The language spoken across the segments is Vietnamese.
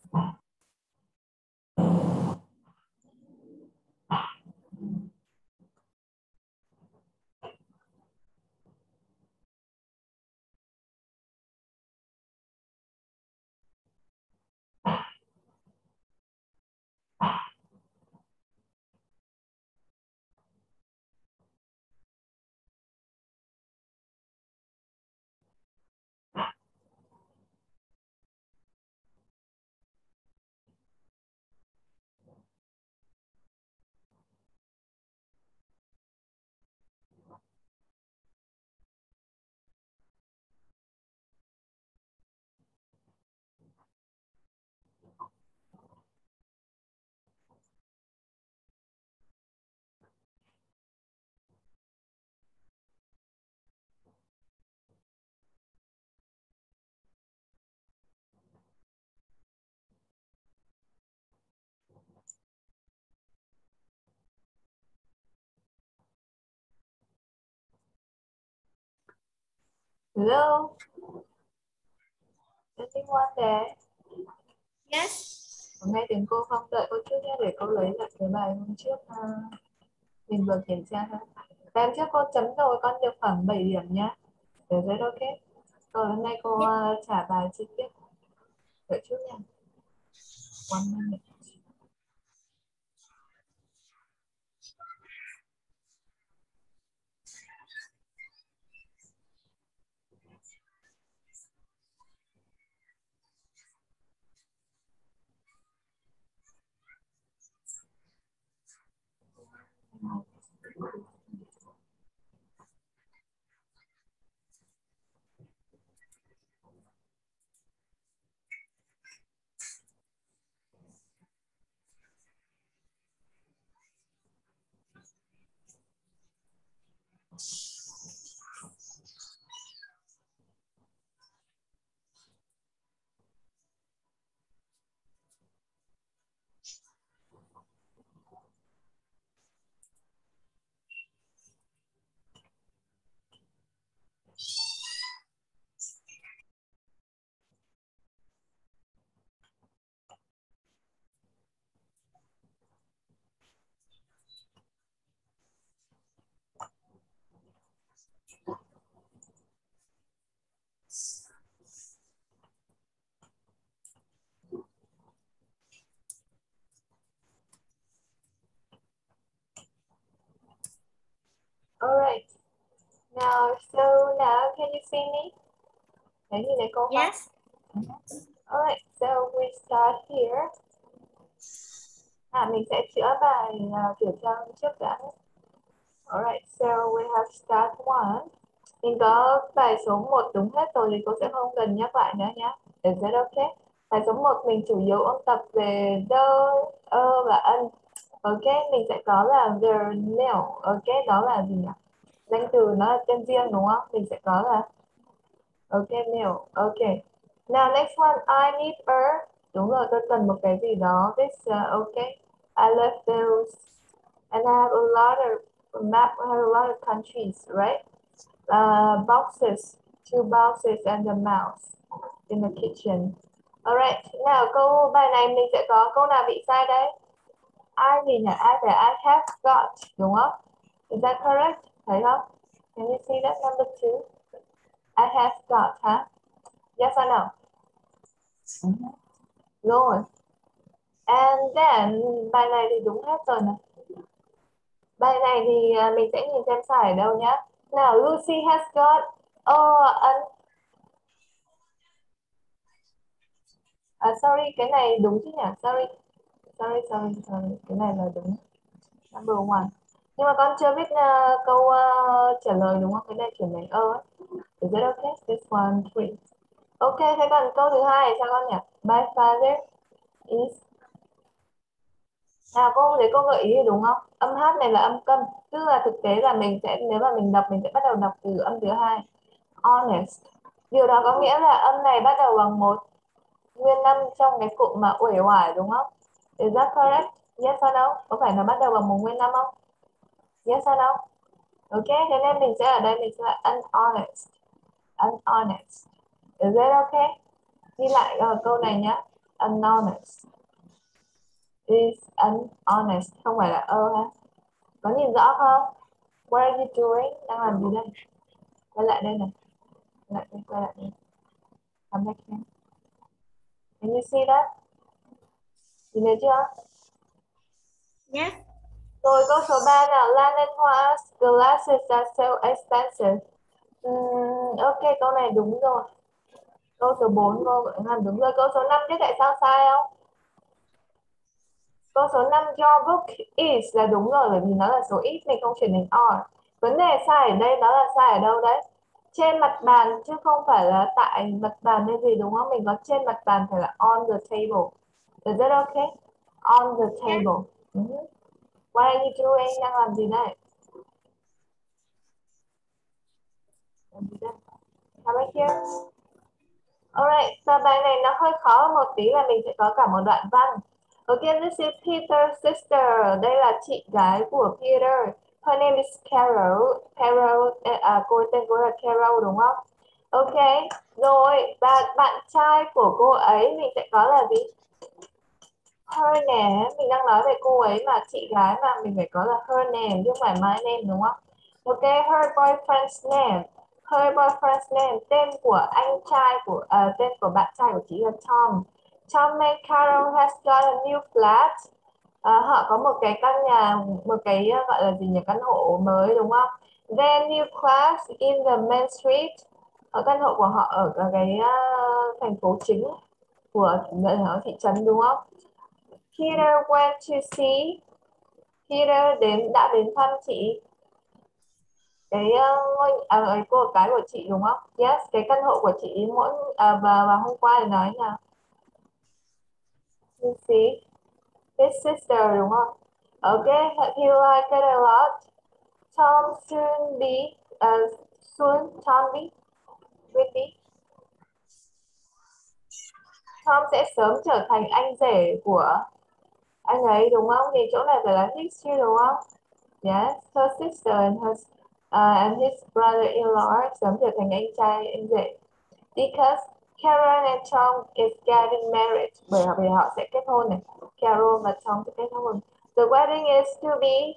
Hello, anyone there? Yes. Nghe tiếng cô không? Đợi cô chút nhé để cô lấy lại cái bài hôm trước mình vừa kiểm tra thôi. Em trước cô chấm rồi, con được khoảng 7 điểm nhá. Được rồi, ok. Rồi hôm nay cô Yes. trả bài chi tiết. Đợi chút nha. One minute. Alright. Now, so now can you see me? Thấy nhìn thấy cô không? Yes. Alright, so we start here. Mình sẽ chữa bài kiểm tra hôm trước đã. Alright, so we have start one. Mình có bài số 1 đúng hết rồi thì cô sẽ không cần nhắc lại nữa nhé. Is that okay? Bài số 1 mình chủ yếu ôn tập về đơ, và ân. Ok, mình sẽ có là their nail. Ok, đó là gì nhỉ? Danh từ nó là tên riêng đúng không? Mình sẽ có là ok, nail. Ok. Now next one, I need a. Đúng rồi, tôi cần một cái gì đó. This, ok. I love those. And I have a lot of map. I have a lot of countries, right? Boxes, 2 boxes and a mouse in the kitchen. Alright, nào câu bài này mình sẽ có câu nào bị sai đây? I gì nhỉ? I have got, đúng không? Is that correct? Thấy không? Can you see that number 2? I have got, hả? Yes or no? Rồi. And then bài này thì đúng hết rồi nè. Bài này thì mình sẽ nhìn xem sai ở đâu nhá. Nào, Lucy has got an sorry, cái này đúng chứ nhỉ? Sorry. Cái này là đúng. Number one. Nhưng mà con chưa biết câu trả lời đúng không? Cái này chuyển thành ơ ấy. Is it okay? This one, 3. Ok, thế còn câu thứ hai sao con nhỉ? My father is. Nào cô thấy cô gợi ý thì đúng không? Âm H này là âm câm. Tức là thực tế là mình sẽ, nếu mà mình đọc, mình sẽ bắt đầu đọc từ âm thứ hai. Honest. Điều đó có nghĩa là âm này bắt đầu bằng một nguyên âm trong cái cụm mà uể oải đúng không? Is that correct? Yes or no? Có phải nó bắt đầu bằng một nguyên âm không? Yes or no? Ok, thế nên mình sẽ ở đây mình sẽ là unhonest. Unhonest. Is that okay? Ghi lại câu này nhé. Unhonest. Is unhonest. Không phải là ha. Có nhìn rõ không? What are you doing? Đang làm gì đây? Quay lại đây này. Quay lại đây. Come back here. Can you see that? Nhìn thấy chưa? Yes. Rồi câu số 3 nào. Lan and Hoa glasses are so expensive. Ok, câu này đúng rồi. Câu số 4 cô làm đúng rồi. Câu số 5 biết tại sao sai không? Câu số 5 your book is là đúng rồi, bởi vì nó là số ít, mình không chuyển thành are. Vấn đề sai ở đây đó là sai ở đâu đấy? Trên mặt bàn chứ không phải là tại mặt bàn hay gì, đúng không? Mình có trên mặt bàn phải là on the table. Is that okay? On the Yes. table. What are you doing? Đang làm gì đây? Làm gì đây? Come back here. Alright, và bài này nó hơi khó một tí là mình sẽ có cả một đoạn văn. Again, this is Peter's sister. Đây là chị gái của Peter. Her name is Carol. Carol, cô tên cô là Carol đúng không? Ok, rồi, và bạn trai của cô ấy mình sẽ có là gì? Her nè, mình đang nói về cô ấy mà, chị gái mà mình phải có là her name chứ không phải my name đúng không? Ok, her boyfriend's name. Her boyfriend's name, tên của anh trai của tên của bạn trai của chị là Tom. Tom and Carol has got a new flat. Họ có một cái căn nhà, một cái gọi là gì nhỉ, căn hộ mới đúng không? Their new class in the main street. Ở căn hộ của họ ở cái thành phố chính của ở thị trấn đúng không? Peter went to see. Peter đã đến thăm chị cái ngôi cô cái của chị đúng không? Yes, cái căn hộ của chị và hôm qua thì nói là you see his sister đúng không? Okay, he liked it a lot. Tom soon be soon Tom be will be Tom sẽ sớm trở thành anh rể của anh ấy đúng không? Thì chỗ này phải là his chứ đúng không? Yes, her sister and his brother-in-law sớm trở thành anh trai anh rể. Because Carol and Tom is getting married. Bởi vì họ sẽ kết hôn này. Carol và Tom sẽ kết hôn. The wedding is to be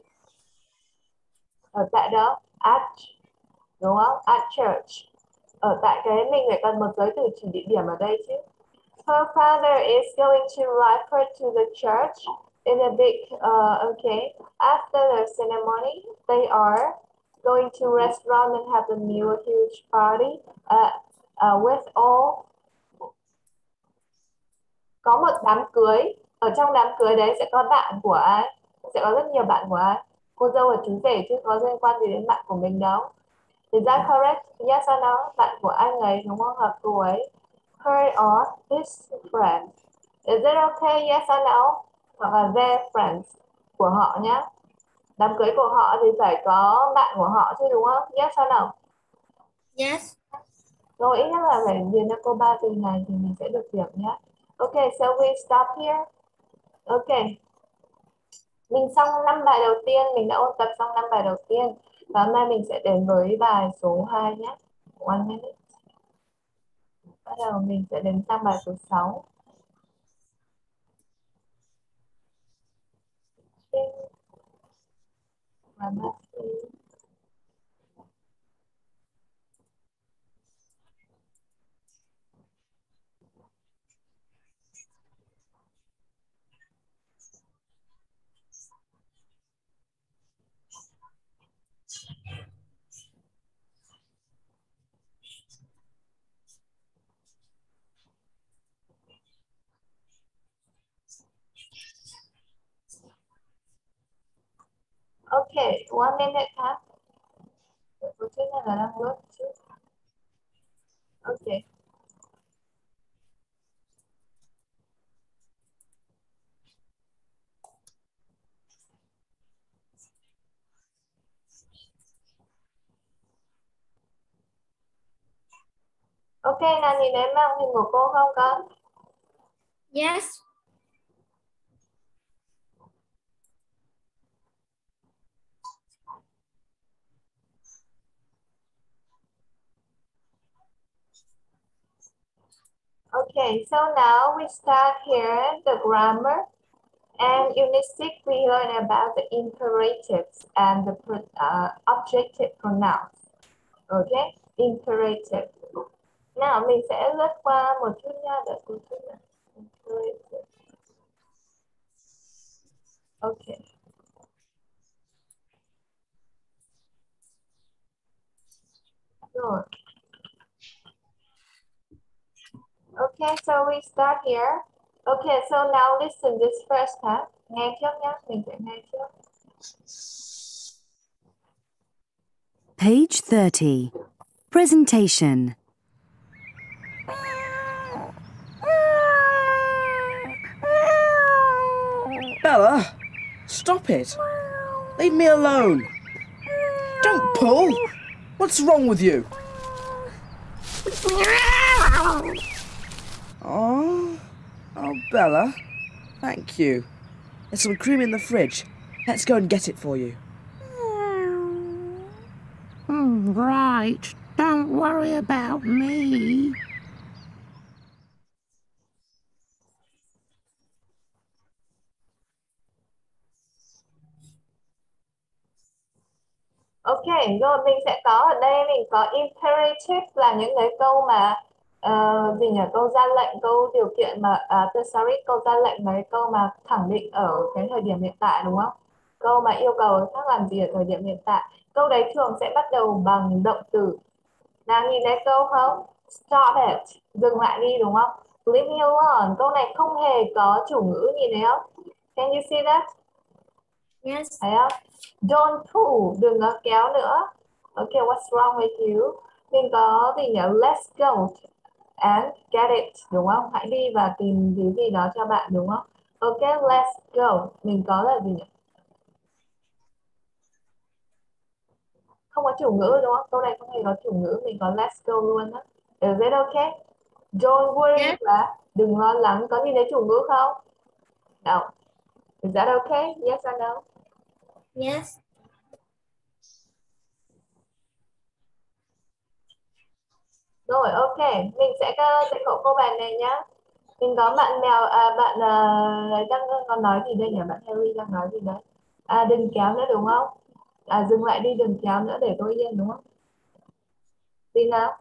ở tại đó at đúng không? At church. Ở tại cái mình phải cần một giới từ chỉ địa điểm ở đây chứ. Her father is going to drive her to the church in a big, okay. After the ceremony, they are going to restaurant and have a meal, a huge party, with all. Có một đám cưới, ở trong đám cưới đấy sẽ có bạn của ai? Sẽ có rất nhiều bạn của ai? Cô dâu và chú rể chứ có liên quan gì đến bạn của mình đâu. Is that correct? Yes or no? Bạn của anh ấy đúng không? Hoặc cô ấy. Her or his friend. Is it okay? Yes or no? Hoặc là their friends của họ nhé. Đám cưới của họ thì phải có bạn của họ chứ đúng không? Yes or no? Yes. Rồi ít nhất là phải điền cho cô 3 từ này thì mình sẽ được điểm nhé. Ok, so we stop here. Ok. Mình xong 5 bài đầu tiên, mình đã ôn tập xong 5 bài đầu tiên. Và hôm nay mình sẽ đến với bài số 2 nhé. One minute. Bắt đầu mình sẽ đến sang bài số 6. Và ok, one minute ha. Có chút này là đang lướt chứ. Ok. Ok, nào nhìn thấy màn hình của cô không con? Yes. Okay, so now we start here the grammar. And unit 6 we learn about the imperatives and the objective pronouns. Okay, imperative. Nào mình sẽ lướt qua một chút nha, đợi một chút nữa. Imperative. Okay. Rồi. Okay, so we start here. Okay, so now listen this first time. Nghe trước nhé, mình sẽ nghe trước. Page 30. Presentation. Bella, stop it. Leave me alone. Don't pull. What's wrong with you? Oh, Bella, thank you. There's some cream in the fridge. Let's go and get it for you. Right, don't worry about me. Ok, rồi mình sẽ có ở đây mình có imperative là những cái câu mà gì nhỉ, câu ra lệnh, câu điều kiện mà sorry, câu ra lệnh là cái câu mà khẳng định ở cái thời điểm hiện tại đúng không? Câu mà yêu cầu người khác làm gì ở thời điểm hiện tại. Câu đấy thường sẽ bắt đầu bằng động từ. Nào nhìn thấy câu không? Stop it, dừng lại đi đúng không? Leave me alone, câu này không hề có chủ ngữ, nhìn thấy không? Can you see that? Yes. Thấy không? Don't pull, đừng có kéo nữa. Okay, what's wrong with you? Mình có gì nhỉ? Let's go and get it, đúng không? Hãy đi và tìm thứ gì đó cho bạn, đúng không? Okay, let's go. Mình có là gì nhỉ? Không có chủ ngữ đúng không? Câu này không hề có chủ ngữ, mình có let's go luôn á. Is it okay? Don't worry Yes. là đừng lo lắng. Có nhìn thấy chủ ngữ không? No. Is that okay? Yes or no? Yes. Rồi, ok. Mình sẽ dạy cậu câu bài này nhá. Mình có bạn mèo, bạn đang còn nói gì đây nhỉ? Bạn Harry đang nói gì đấy? Đừng kéo nữa đúng không? Dừng lại đi, đừng kéo nữa, để tôi yên đúng không? Gì nào?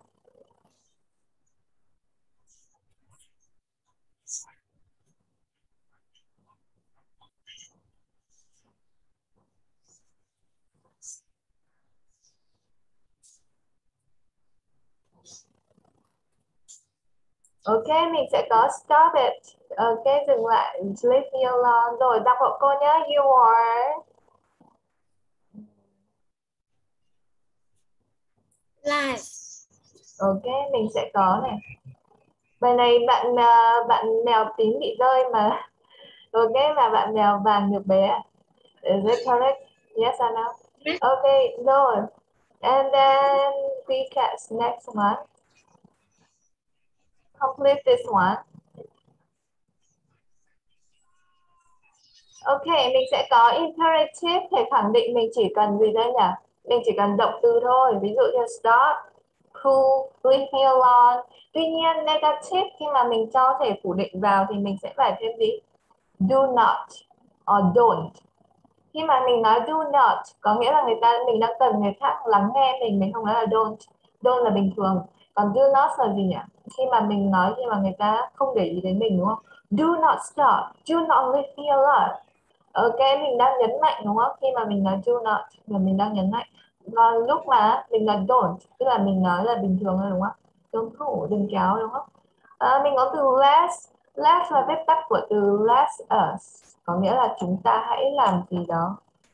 Ok, mình sẽ có stop it. Ok, dừng lại. Leave me alone. Rồi, đọc hộ cô nhé. You are. Live. Ok, mình sẽ có này. Bài này bạn mèo tím bị rơi mà. Ok, mà bạn mèo vàng được bé. Is it correct? Yes or no? Yes. Okay, rồi. And then we catch next one. Complete this one. Ok, mình sẽ có imperative để khẳng định mình chỉ cần gì đây nhỉ? Mình chỉ cần động từ thôi. Ví dụ như stop, pull, leave me alone. Tuy nhiên negative khi mà mình cho thể phủ định vào thì mình sẽ phải thêm gì? Do not or don't. Khi mà mình nói do not có nghĩa là mình đang cần người khác lắng nghe mình không nói là don't. Don't là bình thường. Còn do not là gì nhỉ? Khi mà mình nói khi mà người ta không để ý đến mình đúng không? Do not stop, do not leave me alone. Ok, mình đang nhấn mạnh đúng không? Khi mà mình nói do not là mình đang nhấn mạnh. Còn lúc mà mình nói don't tức là mình nói là bình thường thôi đúng không? Don't pull, đừng kéo đúng không? Mình có từ let's. Let's là viết tắt của từ let's us, có nghĩa là chúng ta hãy làm gì đó.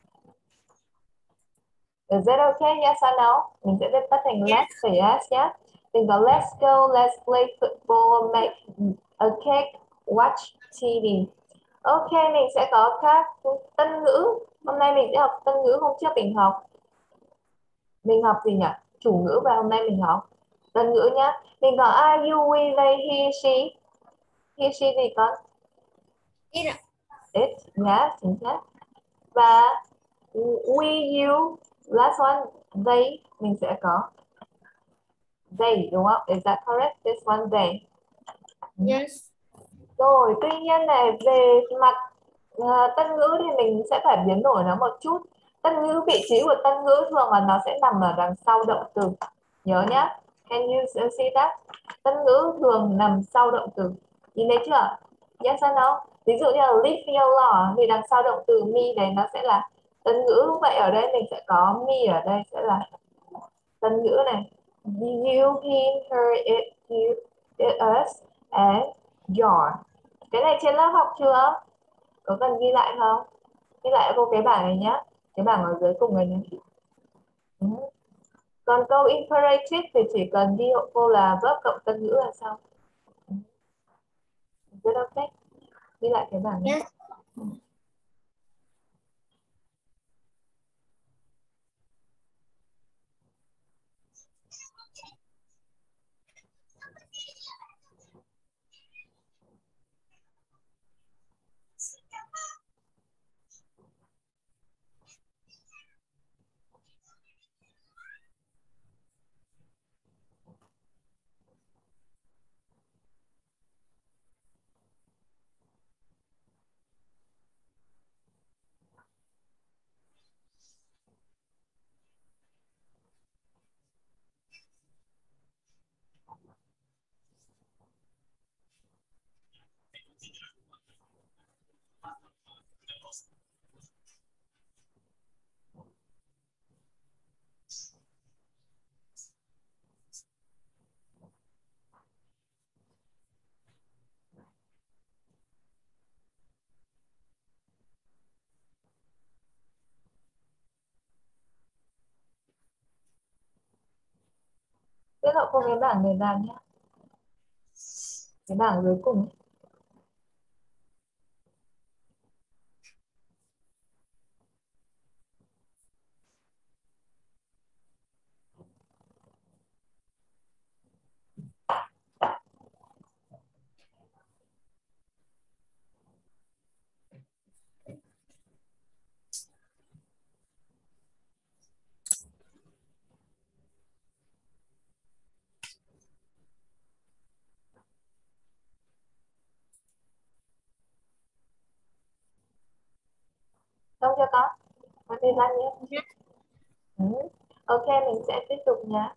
Is that okay? Yes or no? Mình sẽ viết tắt thành let's và yes nhé. Mình có let's go, let's play football, make a cake, watch TV. Ok, mình sẽ có các tân ngữ. Hôm nay mình sẽ học tân ngữ, hôm trước mình học gì nhỉ? Chủ ngữ và hôm nay mình học tân ngữ nhá. Mình có are you, we, they, he, she. He, she gì con? It. It, yes, chính xác. Và we, you, last one, they, mình sẽ có they đúng không? Is that correct? This one they. Yes. Rồi, tuy nhiên này về mặt tân ngữ thì mình sẽ phải biến đổi nó một chút. Tân ngữ, vị trí của tân ngữ thường là nó sẽ nằm ở đằng sau động từ. Nhớ nhá. Can you see that? Tân ngữ thường nằm sau động từ. Nhìn thấy chưa? Yes or no? Ví dụ như là leave me alone thì đằng sau động từ me này nó sẽ là tân ngữ. Vậy ở đây mình sẽ có me, ở đây sẽ là tân ngữ này. You, him, her, it, you, it, us, and your. Cái này trên lớp học chưa? Có cần ghi lại không? Ghi lại cô cái bảng này nhá. Cái bảng ở dưới cùng này nhé. Ừ. Còn câu imperative thì chỉ cần ghi hộ cô là verb cộng tân ngữ là xong. Rất ok. Ghi lại cái bảng này. Yes. Tiết lộ cô cái bảng này làm nhé. Cái bảng dưới cùng ấy. Xong chưa con? Có thời gian nhé. Ừ. Ok, mình sẽ tiếp tục nhé.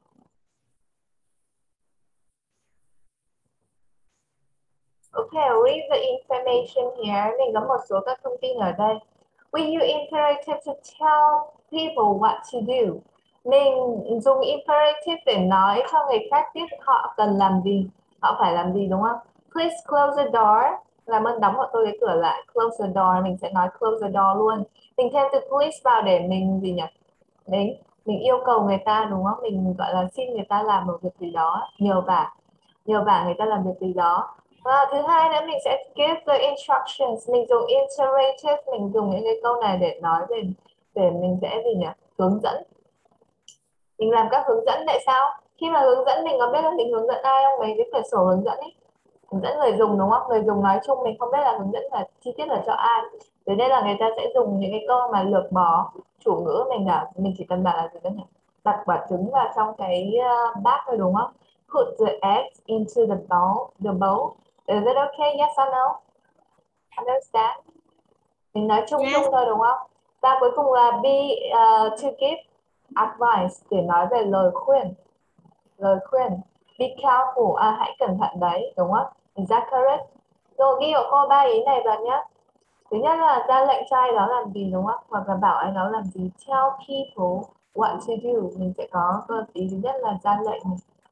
Okay, read the information here. Mình có một số các thông tin ở đây. We use imperative to tell people what to do. Mình dùng imperative để nói cho người khác biết họ cần làm gì, họ phải làm gì, đúng không? Please close the door. Làm ơn đóng hộ tôi cái cửa lại. Close the door. Mình sẽ nói close the door luôn. Mình thêm từ please vào để mình gì nhỉ? Đấy, mình yêu cầu người ta, đúng không? Mình gọi là xin người ta làm một việc gì đó, nhờ vả người ta làm việc gì đó. Và thứ hai nữa mình sẽ give the instructions. Mình dùng imperative, mình dùng những cái câu này để nói về, để mình sẽ gì nhỉ, hướng dẫn. Mình làm các hướng dẫn. Tại sao? Khi mà hướng dẫn mình có biết là mình hướng dẫn ai không? Mấy cái quyển sổ hướng dẫn ấy, hướng dẫn người dùng, đúng không? Người dùng nói chung, mình không biết là hướng dẫn là chi tiết là cho ai. Thế nên là người ta sẽ dùng những cái câu mà lược bò. Chủ ngữ mình chỉ cần bảo là gì đó nhỉ, đặt quả trứng vào trong cái bát thôi, đúng không? Put the eggs into the bowl. Is it okay? Yes or no? Understand? Mình nói chung Yes. chung thôi, đúng không? Và cuối cùng là to give advice, để nói về lời khuyên. Lời khuyên. Be careful, hãy cẩn thận đấy, đúng không? Is that correct? Rồi ghi của cô ba ý này vào nhé. Thứ nhất là ra lệnh cho ai đó làm gì, đúng không? Hoặc là bảo ai đó làm gì. Tell people what to do. Mình sẽ có ý thứ nhất là ra lệnh.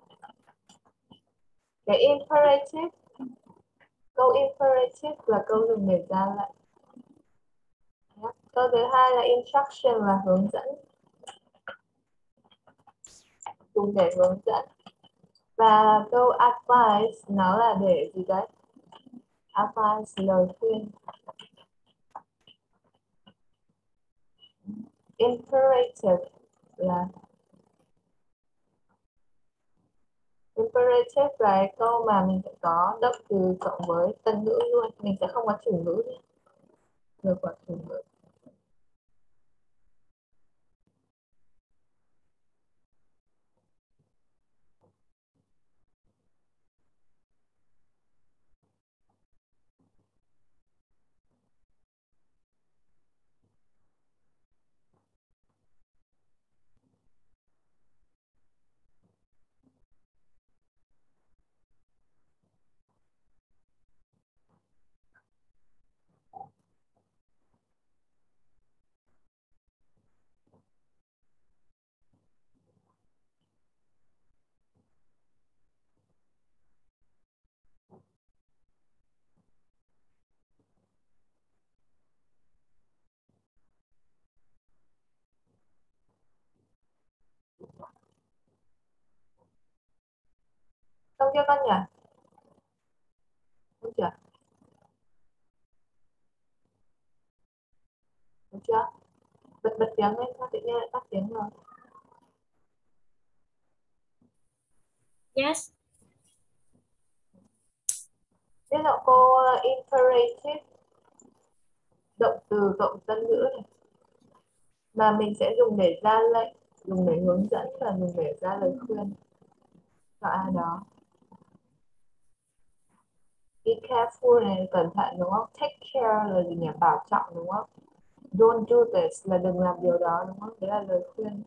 Cái imperative, câu imperative là câu dùng để ra lệnh. Câu thứ hai là instruction, là hướng dẫn, dùng để hướng dẫn. Và câu advice nó là để gì đấy? Advice, lời khuyên. Imperative là imperative là cái câu mà mình sẽ có động từ cộng với tân ngữ luôn, mình sẽ không có chủ ngữ nữa. Được quả chủ ngữ. Xong chưa con nhỉ? Xong chưa? Được chưa? Bật tiếng lên, sao tự nhiên lại tắt tiếng rồi? Yes. Tiết lộ cô imperative, động từ cộng tân ngữ này, mà mình sẽ dùng để ra lệnh, dùng để hướng dẫn và dùng để ra lời khuyên cho ai đó. Be careful này, cẩn thận đúng không? Take care là gì nhỉ? Bảo trọng đúng không? Don't do this là đừng làm điều đó đúng không? Đấy là lời khuyên.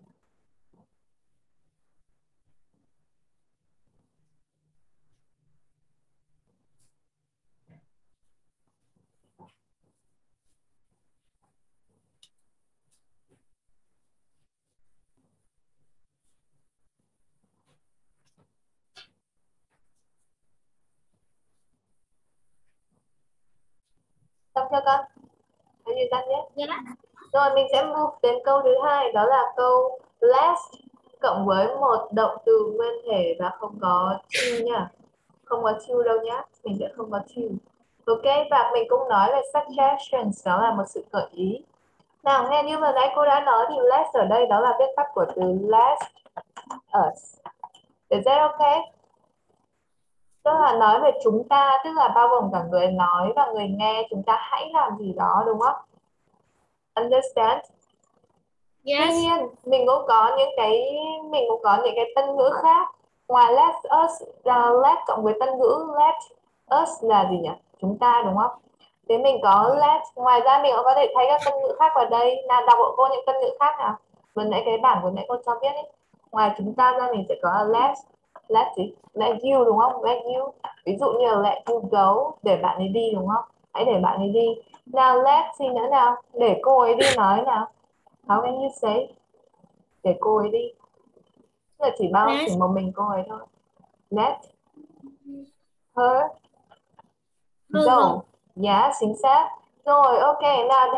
Xong chưa con? Hay gì ta nhé? Yes. Rồi mình sẽ move đến câu thứ hai, đó là câu last cộng với một động từ nguyên thể và không có to nhá. Không có to đâu nhá, mình sẽ không có to. Ok, và mình cũng nói về suggestions, đó là một sự gợi ý. Nào nghe như vừa nãy cô đã nói thì last ở đây đó là viết tắt của từ last us. Is that okay? Tức là nói về chúng ta, tức là bao gồm cả người nói và người nghe, chúng ta hãy làm gì đó đúng không? Understand? Tuy Yes. nhiên mình cũng có những cái tân ngữ khác ngoài let us, let cộng với tân ngữ let us là gì nhỉ? Chúng ta đúng không? Thế mình có let, ngoài ra mình cũng có thể thay các tân ngữ khác vào đây. Nào đọc hộ cô những tân ngữ khác nào. Vừa nãy cái bảng vừa nãy cô cho biết ấy. Ngoài chúng ta ra mình sẽ có let gì? Let you đúng không? Let you. Ví dụ như là let you go, để bạn ấy đi đúng không? Hãy để bạn ấy đi. Nào let gì nữa nào? Để cô ấy đi nói nào. How can you say? Để cô ấy đi. Tức là chỉ một mình cô ấy thôi. Let her go. Yeah, chính xác. Rồi, ok, nào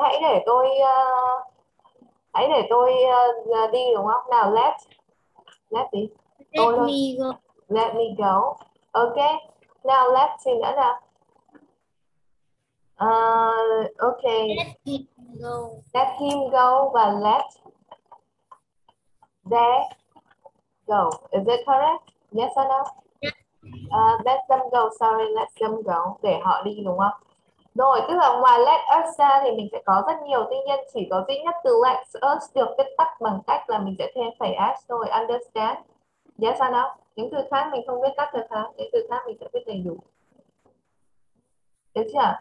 hãy để tôi đi đúng không? Nào let đi. Tôi Let luôn. me go. Let me go. Ok. Nào let gì nữa nào? Ok. Let him go. Let him go và let they go. Is it correct? Yes or no? Let them go, sorry, let them go. Để họ đi đúng không? Rồi, tức là ngoài let us ra thì mình sẽ có rất nhiều, tuy nhiên chỉ có duy nhất từ let us được viết tắt bằng cách là mình sẽ thêm phẩy s thôi, understand? Yes or no? Những từ khác mình không viết tắt được hả? Những từ khác mình sẽ viết đầy đủ. Được chưa?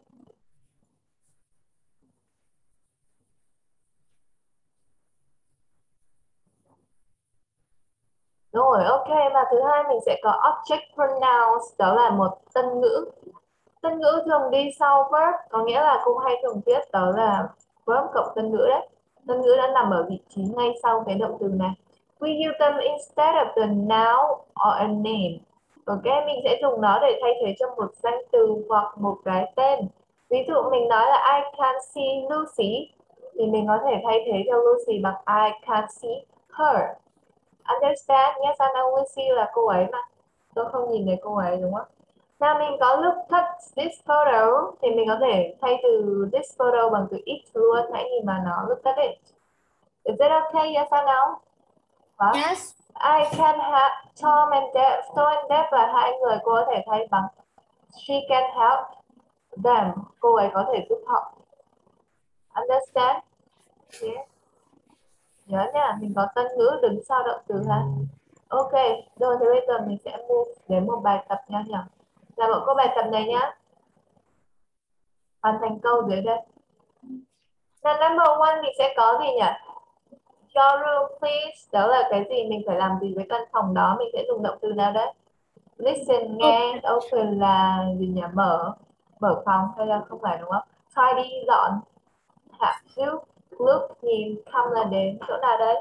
Rồi, ok, và thứ hai mình sẽ có object pronouns, đó là một tân ngữ. Tân ngữ thường đi sau verb, có nghĩa là cô hay thường viết đó là verb cộng tân ngữ đấy. Tân ngữ đã nằm ở vị trí ngay sau cái động từ này. We use them instead of the noun or a name. Ok, mình sẽ dùng nó để thay thế cho một danh từ hoặc một cái tên. Ví dụ mình nói là I can see Lucy, thì mình có thể thay thế cho Lucy bằng I can see her. Understand? Yes, I know Lucy là cô ấy mà. Tôi không nhìn thấy cô ấy đúng không? Nào mình có look at this photo thì mình có thể thay từ this photo bằng từ it luôn. Hãy nhìn vào nó, look at it. Is it okay? Yes or no? What? Yes. I can have Tom and Deb. Tom and Deb là hai người, cô có thể thay bằng she can help them. Cô ấy có thể giúp họ. Understand? Yeah. Nhớ nha, mình có tân ngữ đứng sau động từ ha. Ok, rồi thì bây giờ mình sẽ move đến một bài tập nha nhỉ. Làm một câu bài tập này nhá. Hoàn thành câu dưới đây. Là number one mình sẽ có gì nhỉ? Your room please. Đó là cái gì? Mình phải làm gì với căn phòng đó? Mình sẽ dùng động từ nào đấy? Listen, nghe. Open là gì nhỉ? Mở phòng hay là không phải đúng không? Tidy, dọn. Have you. Look, nhìn. Come là đến. Chỗ nào đấy?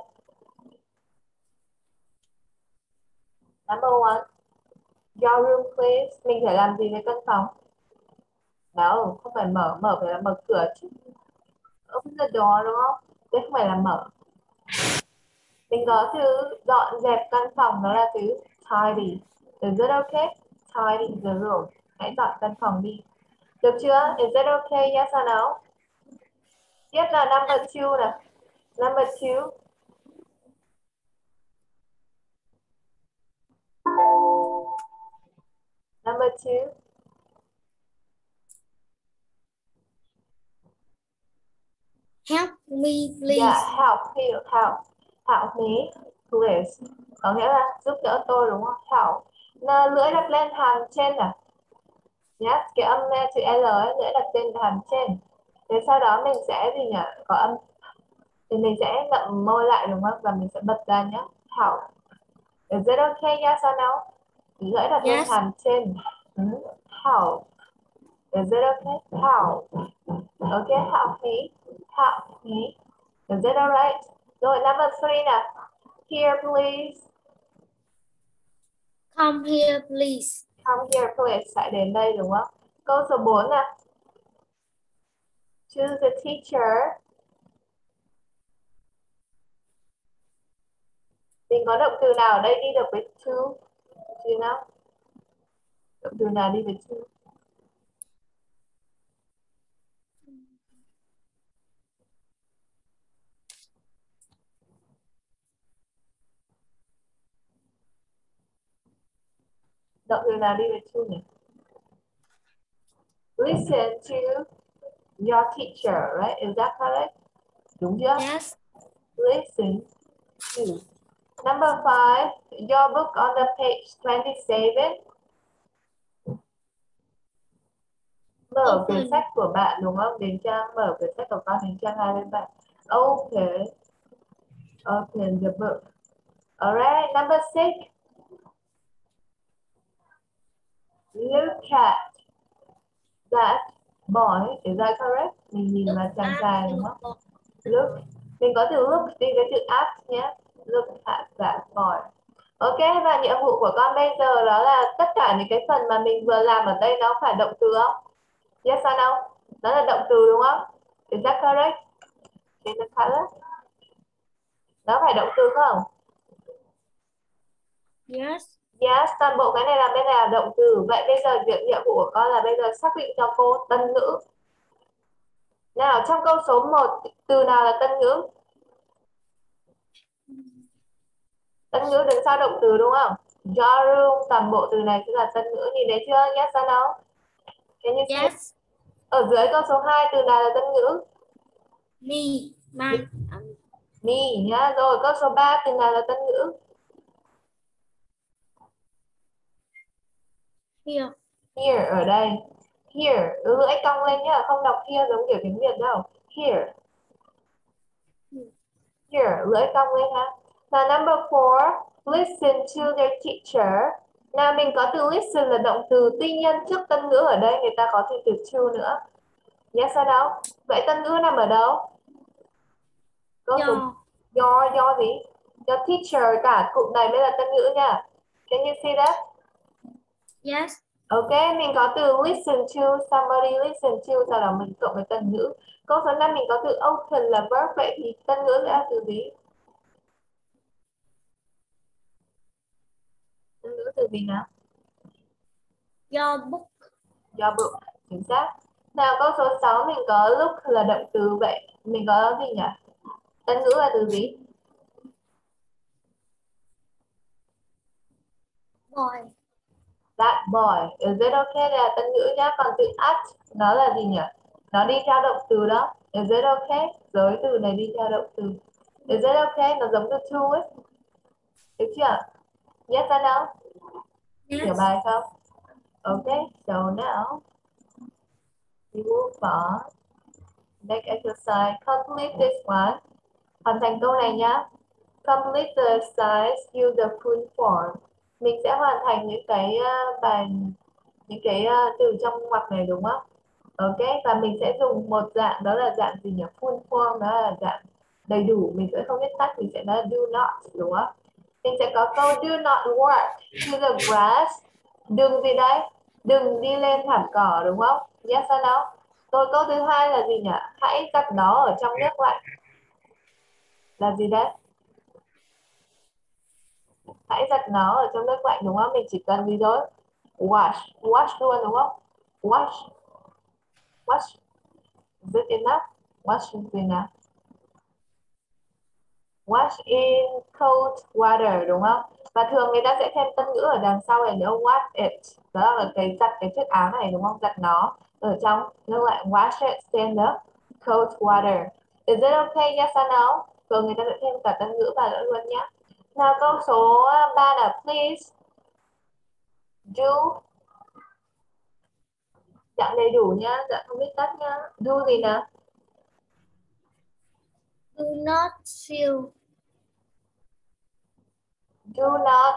Number one. Your room please. Mình phải làm gì với căn phòng? Đâu, không phải mở phải là mở cửa chứ. Open the door đúng không? Thế không phải là mở. Mình có từ dọn dẹp căn phòng, đó là từ tidy. Is it okay? Tidy the room. Hãy dọn căn phòng đi. Được chưa? Is it okay? Yes or no? Tiếp là number 2 nè. Number 2. Number 2. Help me, please. Yeah, help me, please. Có nghĩa là giúp đỡ tôi đúng không? Help. Nào, lưỡi đặt lên hàm trên nè. Yes, cái âm chữ L ấy, lưỡi đặt lên hàm trên. Thế sau đó mình sẽ gì nhỉ? Có âm thì mình sẽ ngậm môi lại đúng không? Và mình sẽ bật ra nhé. Help. Is it okay? Yes or no? Lưỡi đặt lên Yes. hàm trên. Help. Is it okay? Help. Okay, help me. Help me. Is it alright? Rồi, number 3 nè. Here, please. Come here, please. Come here, please. Hãy đến đây đúng không? Câu số 4 nè. Choose the teacher. Mình có động từ nào ở đây đi được với to? Chứ nào? Động từ nào đi với to? Động từ nào đi với to nhỉ? Listen to your teacher, right? Is that correct? Đúng chưa? Yes. Listen to. Number 5, your book on the page 27. Mở quyển Open. sách của bạn đúng không? Đến trang, mở quyển sách của con đến trang 27. Open. Open the book. Alright, number 6. Look at that boy. Is that correct? Mình nhìn vào chàng trai đúng không? Look. Mình có từ look đi với từ at nhé. Look at that boy. Ok, và nhiệm vụ của con bây giờ đó là tất cả những cái phần mà mình vừa làm ở đây nó phải động từ không? Yes or no? Đó là động từ đúng không? Is that correct? Is that correct? Nó phải động từ không? Yes. Yes, toàn bộ cái này là bên này là động từ. Vậy bây giờ việc nhiệm vụ của con là bây giờ xác định cho cô tân ngữ. Nào, trong câu số 1, từ nào là tân ngữ? Tân ngữ đứng sau động từ đúng không? Your room, toàn bộ từ này sẽ là tân ngữ. Nhìn thấy chưa? Yes or no? Can you see? Yes. Ở dưới câu số 2, từ nào là tân ngữ? Me. My. Me nhá. Rồi câu số 3, từ nào là tân ngữ? Here. Here ở đây. Here, lưỡi cong lên nhá, không đọc here giống kiểu tiếng Việt đâu. Here. Here, lưỡi cong lên ha. Now number 4, listen to their teacher. Nào mình có từ listen là động từ, tuy nhiên trước tân ngữ ở đây người ta có thêm từ to nữa. Yes or no? Vậy tân ngữ nằm ở đâu? Câu số do gì? Your teacher, cả cụm này mới là tân ngữ nha. Can you see that? Yes. Ok, mình có từ listen to, somebody listen to, sau đó mình cộng với tân ngữ. Câu số 5 mình có từ open là verb, vậy thì tân ngữ sẽ là từ gì? Tân ngữ từ gì nào? Your book. Your book, chính xác. Nào câu số 6 mình có look là động từ, vậy mình có gì nhỉ? Tân ngữ là từ gì? Boy. That boy. Is it okay là tân ngữ nhá. Còn từ at nó là gì nhỉ? Nó đi theo động từ đó. Is it okay? Giới từ này đi theo động từ. Is it okay? Nó giống từ to ấy. Được chưa? Yes or no? Hiểu Yes. bài không? Okay, so now we move on. Next exercise, complete this one. Hoàn thành câu này nhá. Complete the exercise, use the full form. Mình sẽ hoàn thành những cái bài, những cái từ trong ngoặc này đúng không? Ok, và mình sẽ dùng một dạng, đó là dạng gì nhỉ? Full form, đó là dạng đầy đủ. Mình sẽ không viết tắt, mình sẽ nói do not, đúng không? Mình sẽ có câu do not walk to the grass. Đừng gì đấy? Đừng đi lên thảm cỏ đúng không? Yes or no? Rồi câu thứ hai là gì nhỉ? Hãy giặt nó ở trong nước lạnh. Là gì đấy? Hãy giặt nó ở trong nước lạnh đúng không? Mình chỉ cần gì thôi? Wash luôn đúng không? Wash is it enough? Wash is enough. Wash in cold water đúng không? Và thường người ta sẽ thêm tân ngữ ở đằng sau này nữa, wash it. Đó là cái giặt cái chiếc áo này đúng không? Giặt nó ở trong nước lạnh. Wash it in the cold water. Is it okay? Yes or no? Thường người ta sẽ thêm cả tân ngữ vào nữa luôn nhé. Nào câu số 3 là please do. Dạng đầy đủ nhá, dạng không biết tắt nhá. Do gì nào? Do not fill. Do not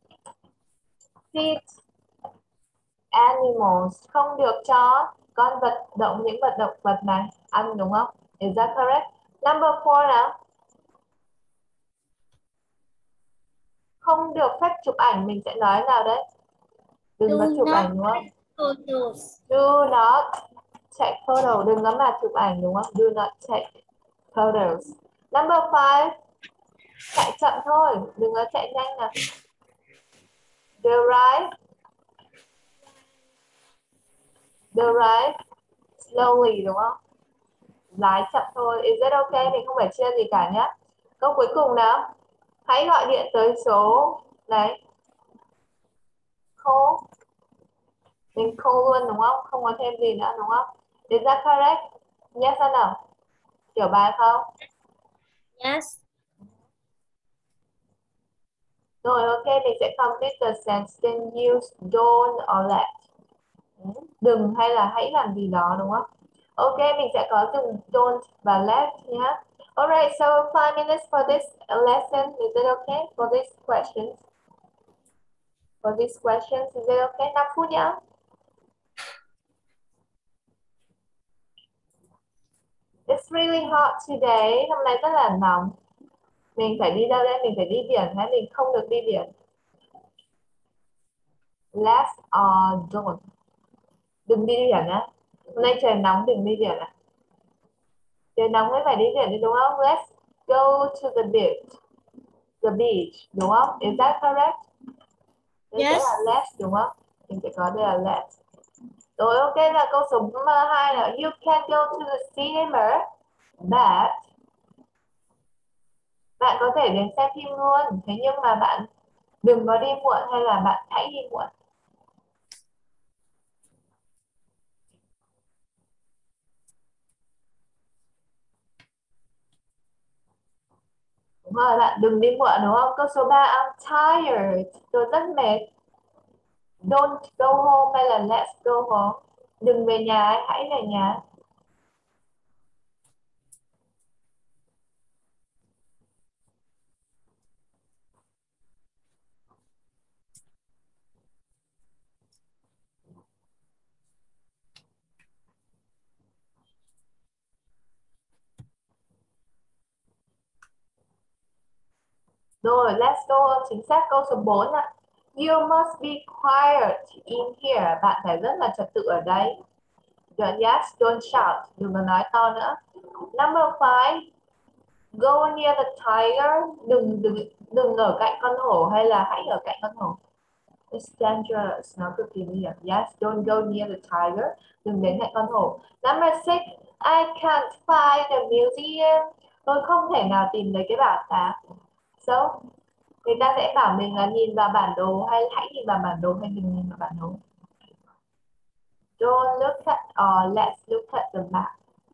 feed animals. Không được cho con vật động, những động vật này ăn đúng không? Is that correct? Number 4 nào. Không được phép chụp ảnh, mình sẽ nói nào đấy? Đừng Do có chụp not ảnh đúng không? photos. Do not take photo. Đừng có mà chụp ảnh đúng không? Do not take photos. Number 5. Chạy chậm thôi, đừng có chạy nhanh nào. Drive slowly đúng không? Lái chậm thôi. Is it okay? Mình không phải chia gì cả nhé. Câu cuối cùng nào. Hãy gọi điện tới số này. Call. Mình call luôn đúng không? Không có thêm gì nữa đúng không? Is that correct? Yes or no? Hiểu bài không? Yes. Rồi ok, mình sẽ complete the sentence use don't or let. Đừng hay là hãy làm gì đó đúng không? Ok, mình sẽ có dùng don't và let nhé. Alright, so 5 minutes for this lesson. Is it okay? For this questions. For these questions, is it okay? 5 phút nhé. It's really hot today. Hôm nay rất là nóng. Mình phải đi đâu đây? Mình phải đi biển hay mình không được đi biển? Let's don't. Đừng đi biển á. Hôm nay trời nóng đừng đi biển à? Trời nóng mới phải đi biển đi đúng không? Let's go to the beach. The beach đúng không? Is that correct? Đây sẽ Yes. là let's đúng không? Mình sẽ có đây là let's. Rồi ok, là câu số 2 là you can go to the cinema but bạn có thể đến xem phim luôn, thế nhưng mà bạn đừng có đi muộn hay là bạn hãy đi muộn. Đúng rồi, bạn đừng đi muộn đúng không? Câu số 3 I'm tired. Tôi rất mệt. Don't go home hay là let's go home. Đừng về nhà, hãy về nhà. Rồi, let's go home. Chính xác, câu số 4 ạ. You must be quiet in here. Bạn phải rất là trật tự ở đây. Yes, don't shout. Đừng có nói to nữa. Number 5. Go near the tiger. Đừng ở cạnh con hổ hay là hãy ở cạnh con hổ. It's dangerous. Nó cực kỳ nguy hiểm. Yes, don't go near the tiger. Đừng đến cạnh con hổ. Number 6. I can't find the museum. Tôi không thể nào tìm thấy cái bảo tàng. So, người ta sẽ bảo mình là nhìn vào bản đồ hay hãy nhìn vào bản đồ hay đừng nhìn vào bản đồ. Don't look at or let's look at the map.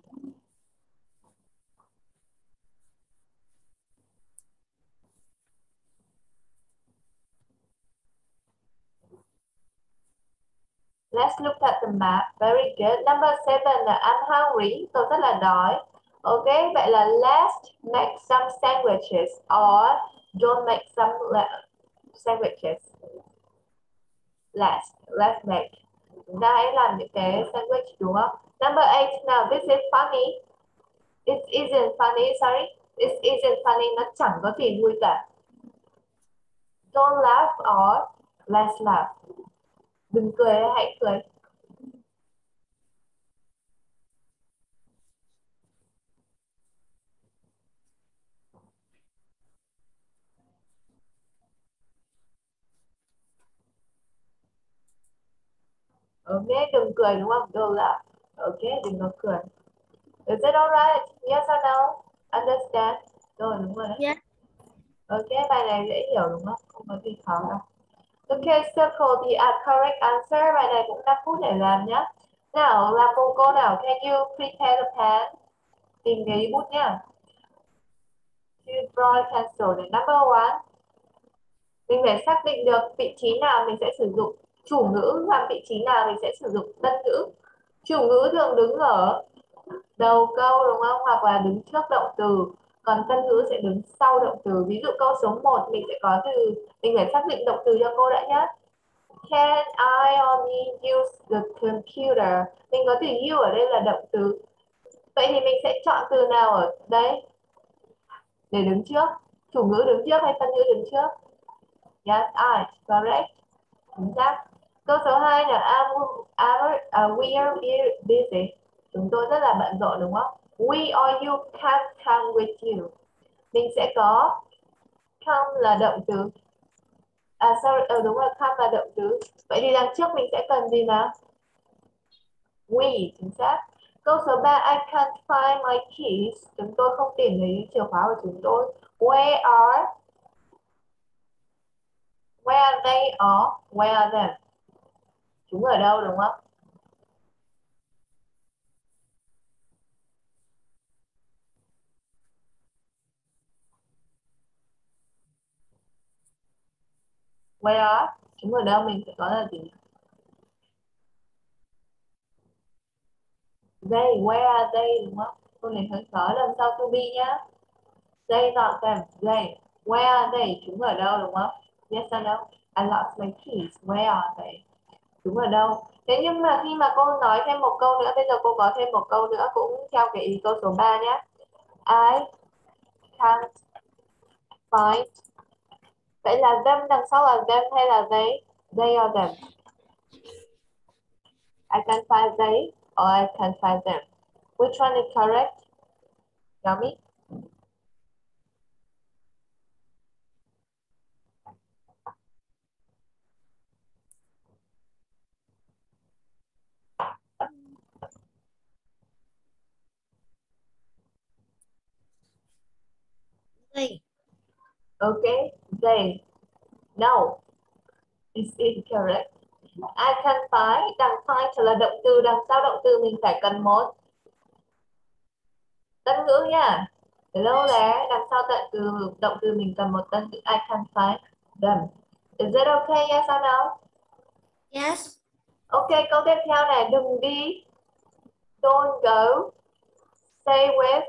Let's look at the map. Very good. Number 7 là I'm hungry. Tôi rất là đói. Ok, vậy là let's make some sandwiches or don't make some sandwiches. Let's make. Chúng ta hãy làm những cái sandwich đúng không? Number 8 nào, this is funny. It isn't funny, sorry. It isn't funny, nó chẳng có gì vui cả. Don't laugh or let's laugh. Đừng cười, hãy cười. Ok, đừng cười đúng không? Đừng là ok, đừng có cười. Is it alright? Yes or no? Understand? Rồi đúng rồi đấy. Yes. Ok, bài này dễ hiểu đúng không? Không có gì khó đâu. Ok, circle the correct answer. Bài này cũng 5 phút để làm nhé. Nào, làm cùng cô nào. Can you prepare the pen? Tìm giấy bút nhá. Choose draw cancel để number one. Mình phải xác định được vị trí nào mình sẽ sử dụng chủ ngữ và vị trí nào mình sẽ sử dụng tân ngữ. Chủ ngữ thường đứng ở đầu câu đúng không? Hoặc là đứng trước động từ. Còn tân ngữ sẽ đứng sau động từ. Ví dụ câu số 1 mình sẽ có từ, mình phải xác định động từ cho cô đã nhé. Can I only use the computer? Mình có từ you ở đây là động từ. Vậy thì mình sẽ chọn từ nào ở đây để đứng trước? Chủ ngữ đứng trước hay tân ngữ đứng trước? Yes, I. Correct. Chính xác. Câu số 2 là we are busy. Chúng tôi rất là bận rộn đúng không? We or you can't come with you. Mình sẽ có come là động từ. Đúng rồi, come là động từ. Vậy thì đằng trước mình sẽ cần gì nào? We, chính xác. Câu số 3, I can't find my keys. Chúng tôi không tìm thấy chìa khóa của chúng tôi. Where are they or where are them? Chúng ở đâu đúng không? Where are? Chúng ở đâu mình sẽ có là gì? They, where are they đúng không? Câu này hơi khó, lần sau to be nhá. They not them, they. Where are they? Chúng ở đâu đúng không? Yes or no? I lost my keys. Where are they? Chúng ở đâu? Thế nhưng mà khi mà cô nói thêm một câu nữa, bây giờ cô có thêm một câu nữa cũng theo cái ý câu số 3 nhé. I can't find. Vậy là them đằng sau là them hay là they? They or them? I can't find they or I can't find them. Which one is correct? Tell me. They. Okay, they. No, it's incorrect. I can find, đằng find là động từ, đằng sau động từ mình phải cần một tân ngữ nha. Hello there, đằng sau động từ mình cần một tân ngữ. I can find them. Is it okay? Yes or no? Yes. Ok, câu tiếp theo này, đừng đi. Don't go. Stay with.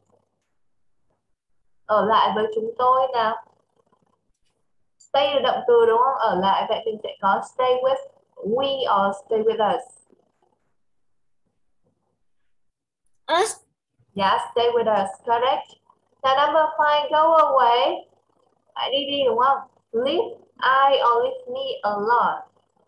Ở lại với chúng tôi nào. Stay là động từ đúng không? Ở lại, vậy mình sẽ có stay with we or stay with us. Us. Yeah, stay with us, correct. Now number 5, go away. Hãy đi đi đúng không? Leave I or leave me alone.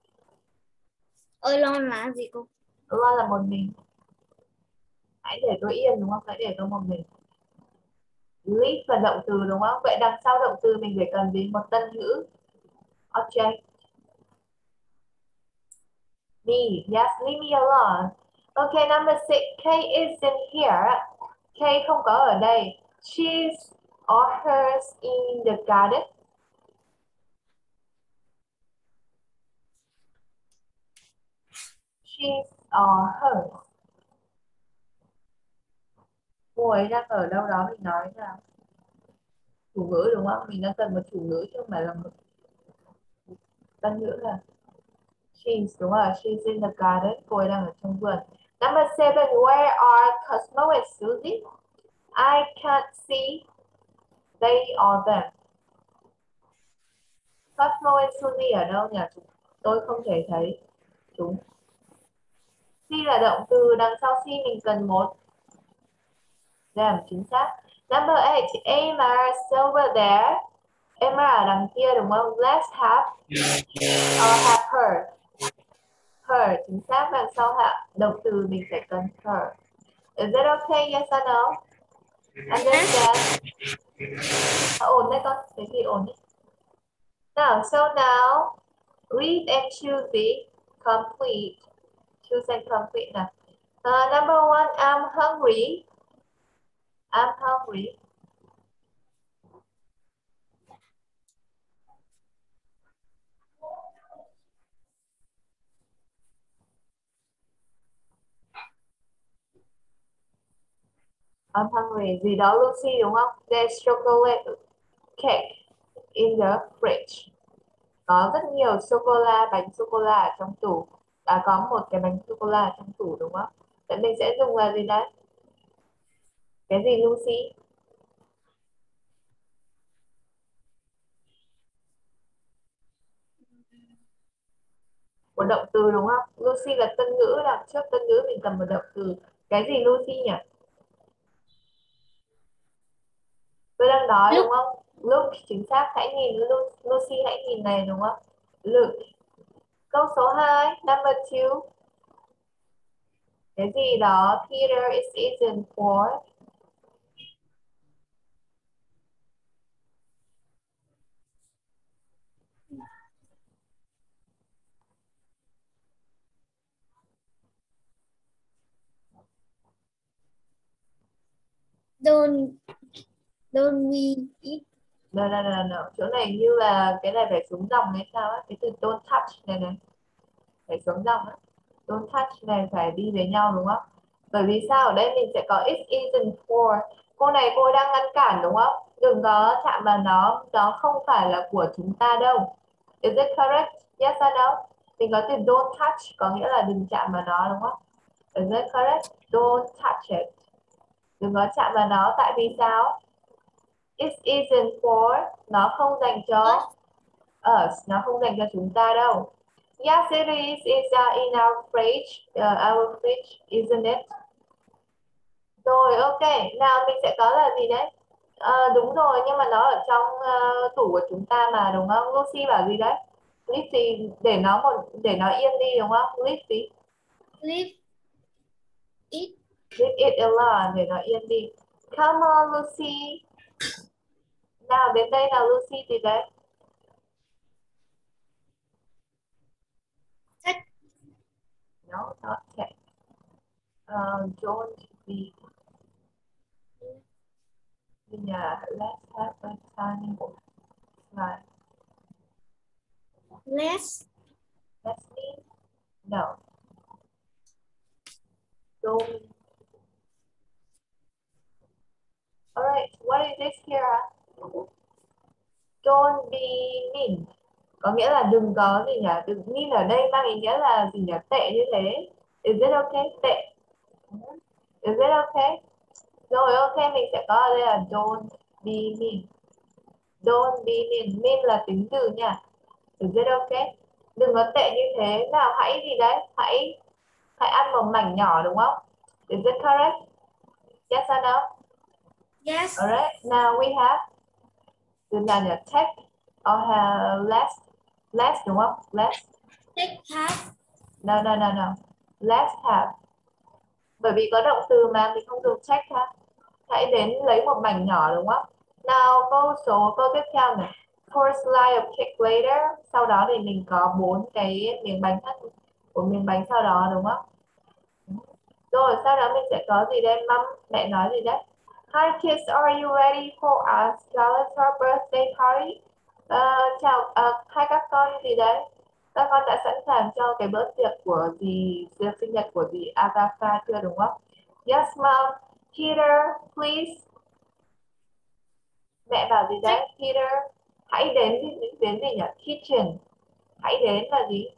Alone là gì cô? Alone là một mình. Hãy để tôi yên đúng không? Hãy để tôi một mình. Leave là động từ đúng không? Vậy đằng sau động từ mình phải cần gì? Một tân ngữ. Object. Me. Yes, leave me alone. Okay, number 6. Kay isn't here. Kay không có ở đây. She's or hers in the garden. She's or hers. Cô ấy đang ở đâu đó mình nói nào. Chủ ngữ đúng không? Mình đang cần một chủ ngữ chứ không phải là một tân ngữ là she's đúng rồi. She's in the garden. Cô ấy đang ở trong vườn. Number 7. Where are Cosmo and Susie? I can't see they or them. Cosmo and Susie ở đâu nhỉ? Tôi không thể thấy chúng. See là động từ, đằng sau see mình cần một them, chính xác. Number 8. Emma is over there. Emma ở đằng kia đúng không? Let's have her. Her, chính xác, đằng sau động từ mình sẽ cần her. Is that okay? Yes or no? Understand? Ổn đấy con, thế thì ổn đấy. Now, so now, read and choose the complete choose and complete nào. Number one, I'm hungry. I'm hungry. I'm hungry. Gì đó Lucy đúng không? There's chocolate cake in the fridge. Có rất nhiều sô-cô-la, bánh sô-cô-la ở trong tủ. Có một cái bánh sô-cô-la ở trong tủ đúng không? Vậy mình sẽ dùng là gì đấy? Cái gì Lucy? Một động từ đúng không? Lucy là tân ngữ, đằng trước tân ngữ mình cần một động từ. Cái gì Lucy nhỉ? Tôi đang nói Look. đúng không? Look, chính xác. Hãy nhìn Lucy, hãy nhìn này đúng không? Look. Câu số 2, number 2. Cái gì đó Peter is eating for. Don't we eat? No. Chỗ này như là cái này phải xuống dòng hay sao á? Cái từ don't touch này này phải xuống dòng á. Don't touch này phải đi với nhau đúng không? Bởi vì sao ở đây mình sẽ có it isn't for. Cô này cô đang ngăn cản đúng không? Đừng có chạm vào nó không phải là của chúng ta đâu. Is it correct? Yes or no? Mình có từ don't touch có nghĩa là đừng chạm vào nó đúng không? Is it correct? Don't touch it. Đừng có chạm vào nó tại vì sao? It isn't for, nó không dành cho us, nó không dành cho chúng ta đâu. Yes, it is. It's in our fridge, isn't it? Rồi, ok. Nào mình sẽ có là gì đấy? Đúng rồi, nhưng mà nó ở trong tủ của chúng ta mà đúng không? Lucy bảo gì đấy? Lucy để nó yên đi đúng không? Lucy Leave it. leave it alone, để nó yên đi. Come on, Lucy. Nào đến đây nào Lucy gì đấy? Take. No, not take. Don't be. Yeah, let's have a tiny slide. Less. Let's see. No. Don't. Alright, what is this here? Don't be mean. Có nghĩa là đừng có gì nhỉ? Đừng mean ở đây mang ý nghĩa là gì nhỉ? Tệ như thế. Is it okay? Tệ. Is it okay? Rồi ok, mình sẽ có ở đây là don't be mean. Don't be mean. Mean là tính từ nha. Is it okay? Đừng có tệ như thế. Nào hãy gì đấy? Hãy ăn một mảnh nhỏ đúng không? Is it correct? Yes or no? Yes. Alright, now we have từ nào nhỉ? Take or have less đúng không? Less. Take half. No. Let's have. Bởi vì có động từ mà mình không dùng check ha. Hãy đến lấy một mảnh nhỏ đúng không? Nào câu tiếp theo này. For slice of cake later. Sau đó thì mình có 4 cái miếng bánh khác của miếng bánh sau đó đúng không? Rồi sau đó mình sẽ có gì đây? Mẹ nói gì đấy? Hi kids, are you ready for a skeleton birthday party? Chào hai các con gì đấy? Các con đã sẵn sàng cho cái bữa tiệc của tiệc sinh nhật của dì Agatha chưa đúng không? Yes, mom. Peter, please. Mẹ bảo gì đấy? Peter, hãy đến gì nhỉ? Kitchen. Hãy đến là gì?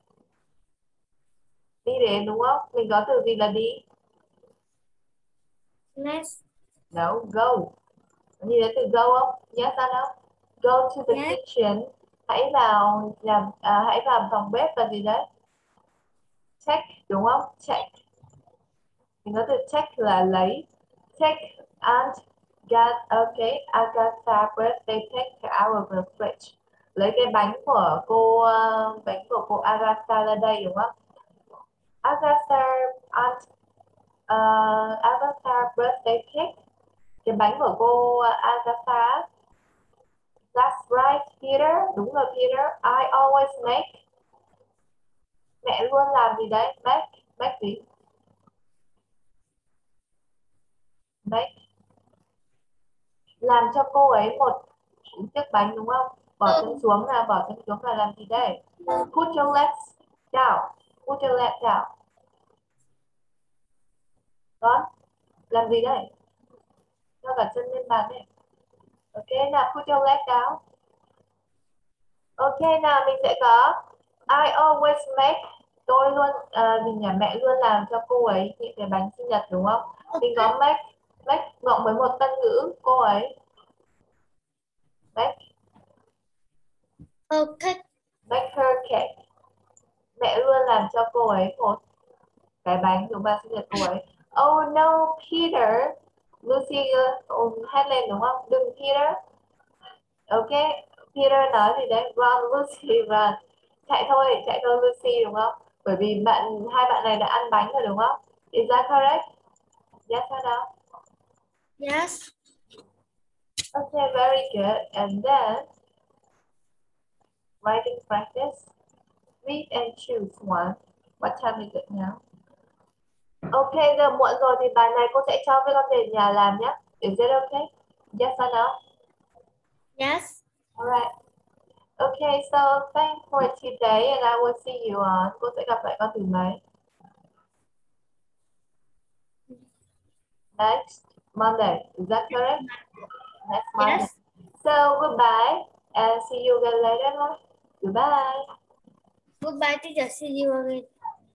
Đi đến đúng không? Mình có từ gì là đi? Less. No, go. Nhìn thấy từ go không? Yes or no? Go to the Yes. kitchen. Hãy vào phòng bếp và gì đấy? Check đúng không? Check. Mình có từ check là lấy. Check and get Agatha birthday cake out of the fridge. Lấy cái bánh của cô Agatha ra đây đúng không? Agatha birthday cake. Cái bánh của cô Agatha. That's right, Peter. Đúng rồi, Peter. I always make. Mẹ luôn làm gì đấy? Make. Make gì? Make. Làm cho cô ấy một chiếc bánh đúng không? Bỏ chân xuống là làm gì đây? Put your legs down. Put your legs down. Đó. Làm gì đây? Cho cả chân lên bàn này. Ok, nào put your legs down. Ok, nào mình sẽ có I always make. Tôi luôn, mẹ luôn làm cho cô ấy những cái bánh sinh nhật đúng không? Mình có make cộng với một tân ngữ cô ấy. Make Okay. her cake. Mẹ luôn làm cho cô ấy một cái bánh đúng không? Sinh nhật cô ấy. Oh no, Peter. Lucy hét lên đúng không? Đừng Peter. Ok, Peter nói gì đấy? Run Lucy, run. Chạy thôi Lucy đúng không? Bởi vì hai bạn này đã ăn bánh rồi đúng không? Is that correct? Yes or no? Yes. Okay, very good. And then writing practice. Read and choose one. What time is it now? Ok, giờ muộn rồi thì bài này cô sẽ cho với con về nhà làm nhé. Is it okay? Yes or no? Yes. Alright. Okay, so thanks for today and I will see you on. Cô sẽ gặp lại con từ mấy? Next Monday. Is that correct? Next Monday. Yes. So goodbye and see you again later. Goodbye. Goodbye, teacher. See you again.